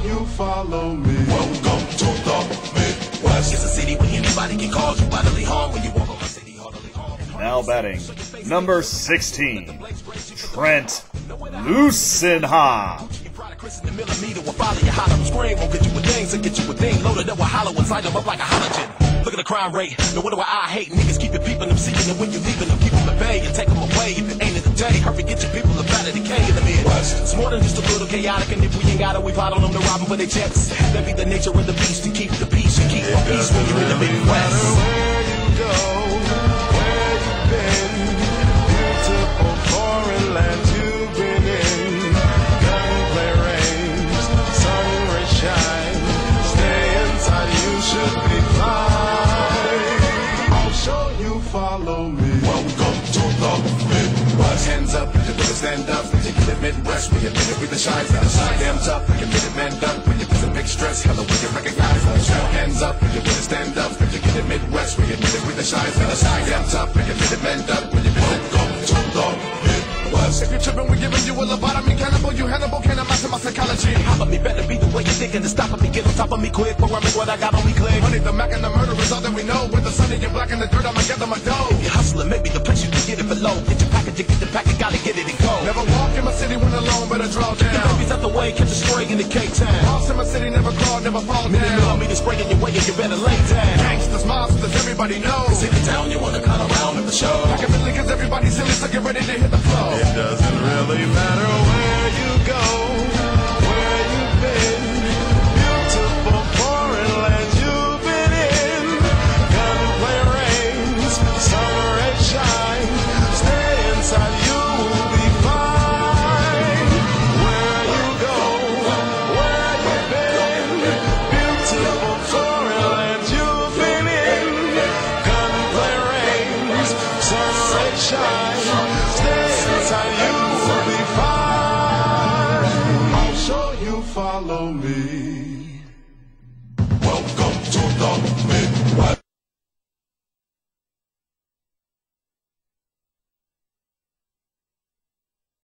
you follow me. Welcome to the Midwest. It's a city where anybody can cause you bodily harm when you walk on the city heartily harm. Now batting, number 16, Trent Lucenha. In the millimeter will follow you, holler and scream, won't get you a thing, so get you a thing, loaded up with hollow inside them up like a halogen. Look at the crime rate, no wonder why I hate niggas keep it peeping them, seeking them when you leaving them, keep them at bay and take them away. If it ain't in the day, hurry, get your people up out of decay in the Midwest. It's more than just a little chaotic, and if we ain't got it, we plot on them to rob them for their checks. That be the nature of the beast, to keep the peace, and keep our peace when you're in the Midwest. Where you go, where you been, beautiful foreign lands you've been in. Gunplay rains, sun rays shine. Stay inside, you should be fine. I'll show you, follow me. Welcome to the Midwest. Hands up, you better stand up. Particular Midwest, we admit it, we the shines out. Damn tough, we committed man done. When you put a big stress, hella we can recognize us. Hands up, you better stand up. Particular Midwest, we admit it, we the shines out. Damn tough, we committed man done. When you welcome to the Midwest. If you're tripping, we're giving you a lobotomy cannibal. You Hannibal, can't master my psychology. How about me better be the way you're thinking to stop me, get on top of me quick. Before I make what I got on me clear. Money, the Mac, and the murder is all that we know. With the sun and your black and the dirt, I'ma gather my dough. If you're hustling, maybe the place you can get it for low. Get your package, get the package, gotta get it and go. Never walk in my city when alone, better draw down. The babies out the way, catch a stray in the K-Town. Boss in my city, never crawl, never fall down. Millimeter spray in your way, and you better lay down. Gangsters, monsters, everybody knows. City town, you wanna cut around at the show. Pack a million, cause everybody's silly, so get ready to hit the floor. It doesn't really matter where you go, where you've been, beautiful foreign lands you've been in. Gunplay rains, summer rays shine. Stay inside, you will be fine. Where you go, where you've been, beautiful foreign lands you've been in. Gunplay rains, summer rays shine. Stay inside, you will be fine. I'll show you, follow me.